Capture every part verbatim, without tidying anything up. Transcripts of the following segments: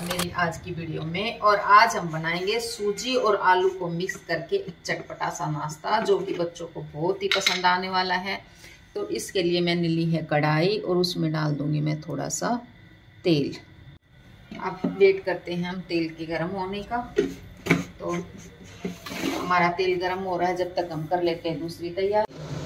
मेरी आज की वीडियो में। और आज हम बनाएंगे सूजी और आलू को मिक्स करके एक चटपटा सा नाश्ता जो कि बच्चों को बहुत ही पसंद आने वाला है। तो इसके लिए मैंने ली है कढ़ाई और उसमें डाल दूंगी मैं थोड़ा सा तेल। अब वेट करते हैं हम तेल के गर्म होने का। तो हमारा तेल गर्म हो रहा है, जब तक हम कर लेते हैं दूसरी तैयारी।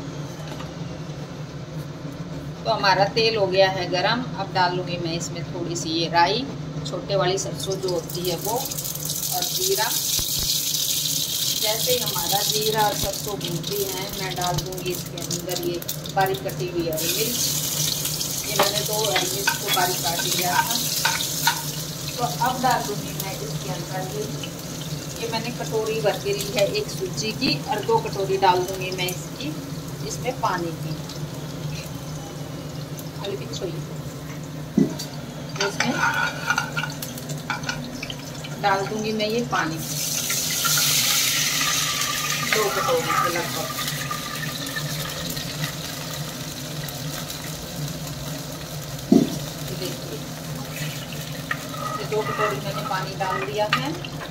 तो हमारा तेल हो गया है गरम। अब डालूंगी मैं इसमें थोड़ी सी ये राई, छोटे वाली सरसों जो होती है वो, और जीरा। जैसे ही हमारा जीरा और सरसों भूनती हैं, मैं डाल दूंगी इसके अंदर ये बारीक कटी हुई हरी मिर्च। ये मैंने दो हरी मिर्च को बारीक काट लिया था। तो अब डाल दूंगी मैं इसके अंदर ये ये मैंने कटोरी भर के ली है एक सूजी की, और दो कटोरी डाल दूंगी मैं इसकी इसमें पानी की। इसमें डाल दूंगी मैं ये पानी दो कटोरी के लगभग। देखिए ये दो कटोरी मैंने पानी डाल दिया है।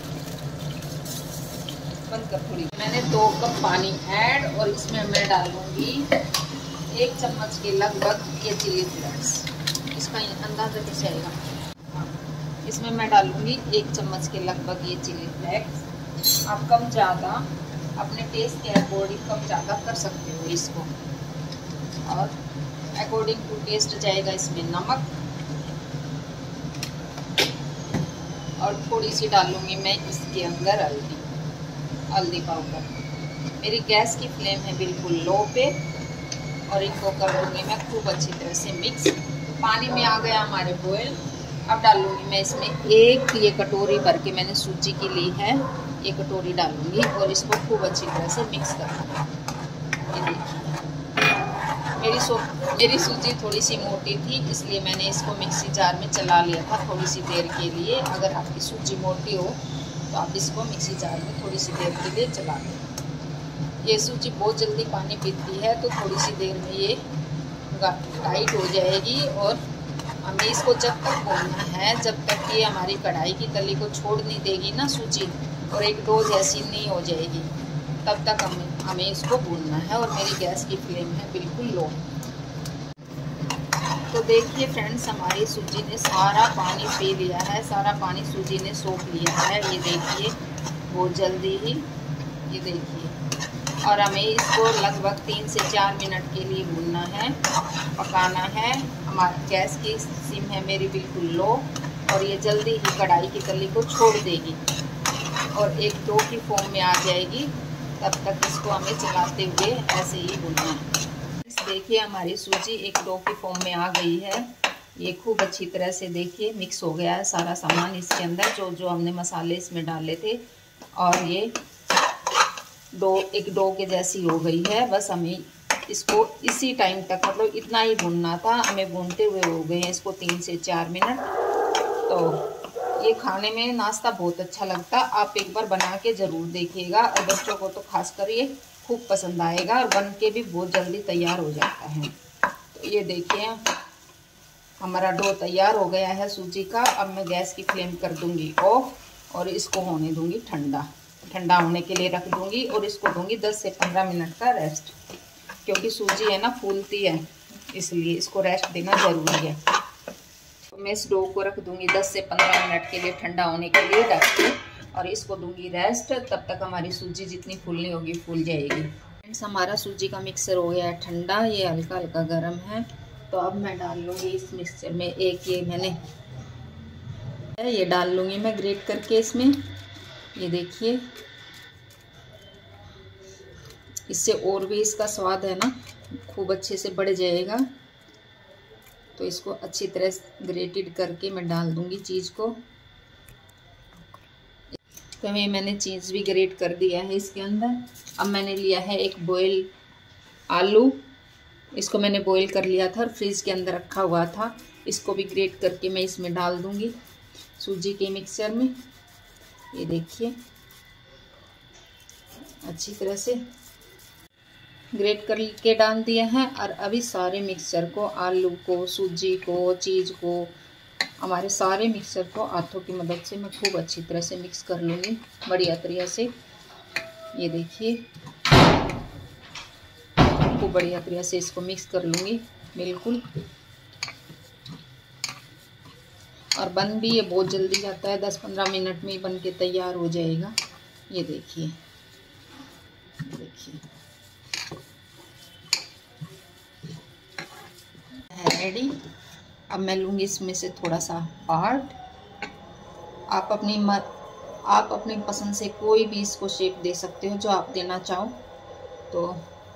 बंद कर थोड़ी। मैंने दो कप पानी ऐड, और इसमें मैं डालूंगी एक चम्मच के लगभग ये चिली फ्लेक्स। इसका अंदाजा कैसे आएगा? इसमें मैं डालूंगी एक चम्मच के लगभग ये चिली फ्लेक्स। आप कम ज़्यादा अपने टेस्ट के अकॉर्डिंग कम ज़्यादा कर सकते हो इसको। और अकॉर्डिंग टू टेस्ट जाएगा इसमें नमक, और थोड़ी सी डालूंगी मैं इसके अंदर हल्दी हल्दी पाउडर। मेरी गैस की फ्लेम है बिल्कुल लो पे, और इनको कर दूंगी मैं खूब अच्छी तरह से मिक्स। पानी में आ गया हमारे बॉयल। अब डालूंगी मैं इसमें एक ये कटोरी भर के मैंने सूजी की ली है, ये कटोरी डालूंगी, और इसको खूब अच्छी तरह से मिक्स करूँगी। ये देखिए मेरी सो मेरी सूजी थोड़ी सी मोटी थी, इसलिए मैंने इसको मिक्सी जार में चला लिया था थोड़ी सी देर के लिए। अगर आपकी सूजी मोटी हो तो आप इसको मिक्सी जार में थोड़ी सी देर के लिए चला लें। ये सूजी बहुत जल्दी पानी पीती है, तो थोड़ी सी देर में ये टाइट हो जाएगी। और हमें इसको जब तक भूनना है जब तक ये हमारी कढ़ाई की तली को छोड़ नहीं देगी ना सूजी, और एक डो जैसी नहीं हो जाएगी, तब तक हमें हमें इसको भूनना है। और मेरी गैस की फ्लेम है बिल्कुल लो। तो देखिए फ्रेंड्स, हमारी सूजी ने सारा पानी पी लिया है, सारा पानी सूजी ने सोख लिया है। ये देखिए बहुत जल्दी ही, ये देखिए। और हमें इसको लगभग तीन से चार मिनट के लिए भूनना है, पकाना है। हमारी गैस की सिम है मेरी बिल्कुल लो, और ये जल्दी ही कढ़ाई की तली को छोड़ देगी और एक डो की फॉर्म में आ जाएगी। तब तक इसको हमें चलाते हुए ऐसे ही भूनना है। देखिए हमारी सूजी एक डो की फॉर्म में आ गई है। ये खूब अच्छी तरह से देखिए मिक्स हो गया है सारा सामान इसके अंदर, जो जो हमने मसाले इसमें डाले थे। और ये डो एक डो के जैसी हो गई है। बस हमें इसको इसी टाइम तक, मतलब इतना ही भूनना था। हमें भूनते हुए हो गए हैं इसको तीन से चार मिनट। तो ये खाने में नाश्ता बहुत अच्छा लगता, आप एक बार बना के ज़रूर देखिएगा। और बच्चों को तो खासकर ये खूब पसंद आएगा, और बन के भी बहुत जल्दी तैयार हो जाता है। तो ये देखिए हमारा डो तैयार हो गया है सूजी का। अब मैं गैस की फ्लेम कर दूंगी ऑफ, और इसको होने दूंगी ठंडा। ठंडा होने के लिए रख दूंगी, और इसको दूंगी दस से पंद्रह मिनट का रेस्ट, क्योंकि सूजी है ना फूलती है, इसलिए इसको रेस्ट देना ज़रूरी है। तो मैं इस डो को रख दूंगी दस से पंद्रह मिनट के लिए ठंडा होने के लिए ढक के, और इसको दूंगी रेस्ट। तब तक हमारी सूजी जितनी फूलनी होगी फूल जाएगी। फ्रेंड्स, हमारा सूजी का मिक्सर हो गया है ठंडा, ये हल्का हल्का गर्म है। तो अब मैं डाल लूँगी इस मिक्सचर में एक ये मैंने ये डाल लूँगी मैं ग्रेट करके इसमें। ये देखिए इससे और भी इसका स्वाद है ना खूब अच्छे से बढ़ जाएगा। तो इसको अच्छी तरह ग्रेटेड करके मैं डाल दूंगी चीज़ को। तो ये मैंने चीज़ भी ग्रेट कर दिया है इसके अंदर। अब मैंने लिया है एक बॉयल आलू, इसको मैंने बॉयल कर लिया था और फ्रिज के अंदर रखा हुआ था। इसको भी ग्रेट करके मैं इसमें डाल दूंगी सूजी के मिक्सचर में। ये देखिए अच्छी तरह से ग्रेट करके डाल दिया है। और अभी सारे मिक्सचर को, आलू को, सूजी को, चीज़ को हमारे सारे मिक्सर को हाथों की मदद से मैं खूब अच्छी तरह से मिक्स कर लूँगी बढ़िया तरीके से। ये देखिए खूब बढ़िया तरीके से इसको मिक्स कर लूँगी बिल्कुल। और बन भी ये बहुत जल्दी जाता है, दस पंद्रह मिनट में ही बन के तैयार हो जाएगा। ये देखिए देखिए है रेडी। अब मैं लूँगी इसमें से थोड़ा सा पार्ट। आप अपनी मत आप अपनी पसंद से कोई भी इसको शेप दे सकते हो जो आप देना चाहो। तो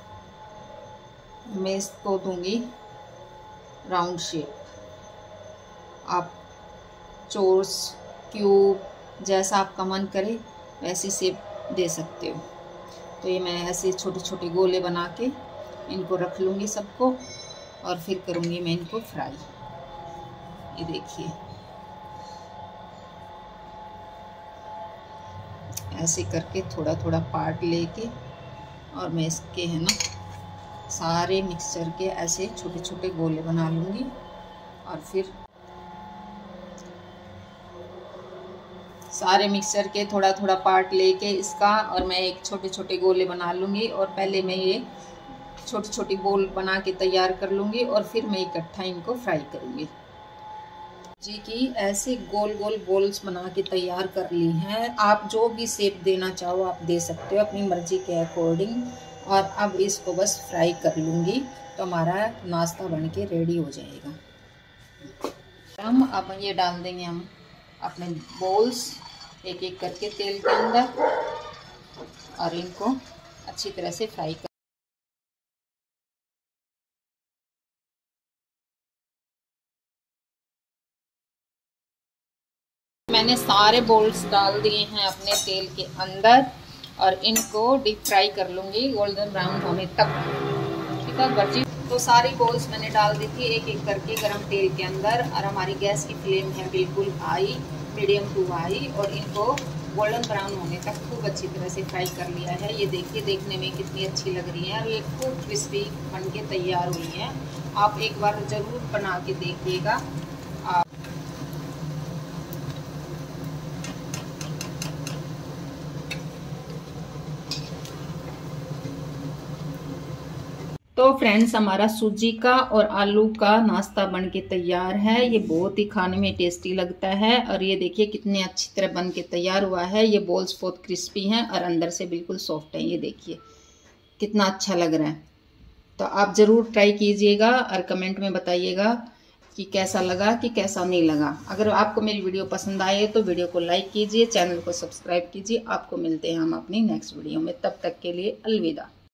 मैं इसको दूंगी राउंड शेप। आप चोर्स क्यूब जैसा आपका मन करे वैसी शेप दे सकते हो। तो ये मैं ऐसे छोटे छोटे गोले बना के इनको रख लूँगी सबको और फिर करूँगी मैं इनको फ्राई। ये देखिए ऐसे करके थोड़ा थोड़ा पार्ट लेके और मैं इसके है ना सारे मिक्सचर के ऐसे छोटे छोटे गोले बना लूँगी और फिर सारे मिक्सचर के थोड़ा थोड़ा पार्ट लेके इसका और मैं एक छोटे छोटे गोले बना लूँगी। और पहले मैं ये छोटी छोटी बोल बना के तैयार कर लूँगी और फिर मैं इकट्ठा इनको फ्राई करूँगी। जी की ऐसे गोल गोल बॉल्स बना के तैयार कर ली हैं। आप जो भी शेप देना चाहो आप दे सकते हो अपनी मर्जी के अकॉर्डिंग। और अब इसको बस फ्राई कर लूँगी तो हमारा नाश्ता बन के रेडी हो जाएगा। हम अब ये डाल देंगे हम अपने बॉल्स एक एक करके तेल के अंदर और इनको अच्छी तरह से फ्राई कर मैंने सारे बॉल्स डाल दिए हैं अपने तेल के अंदर और इनको डीप फ्राई कर लूँगी गोल्डन ब्राउन होने तक। ठीक है बर्जी। तो सारी बॉल्स मैंने डाल दी थी एक एक करके गरम तेल के अंदर और हमारी गैस की फ्लेम है बिल्कुल हाई, मीडियम टू हाई। और इनको गोल्डन ब्राउन होने तक खूब अच्छी तरह से फ्राई कर लिया है। ये देखिए देखने में कितनी अच्छी लग रही है और ये खूब क्रिस्पी बन के तैयार हुई है। आप एक बार ज़रूर बना के देखिएगा। तो फ्रेंड्स हमारा सूजी का और आलू का नाश्ता बनके तैयार है। ये बहुत ही खाने में टेस्टी लगता है और ये देखिए कितने अच्छी तरह बन के तैयार हुआ है। ये बॉल्स बहुत क्रिस्पी हैं और अंदर से बिल्कुल सॉफ्ट है। ये देखिए कितना अच्छा लग रहा है। तो आप ज़रूर ट्राई कीजिएगा और कमेंट में बताइएगा कि कैसा लगा कि कैसा नहीं लगा। अगर आपको मेरी वीडियो पसंद आए तो वीडियो को लाइक कीजिए, चैनल को सब्सक्राइब कीजिए। आपको मिलते हैं हम अपनी नेक्स्ट वीडियो में, तब तक के लिए अलविदा।